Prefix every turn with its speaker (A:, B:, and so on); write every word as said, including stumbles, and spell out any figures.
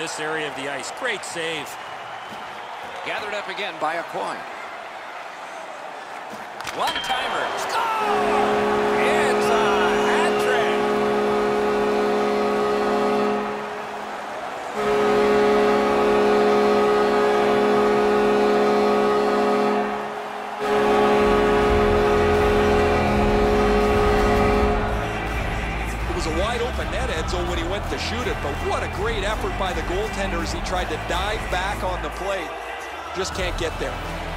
A: this area of the ice. Great save.
B: Gathered up again by a coin. One-timer. Score! It's a hat trick.
C: It was a wide-open net, Edzo, when he went to shoot it, but what a great effort by the goaltender as he tried to dive back on the plate. Just can't get there.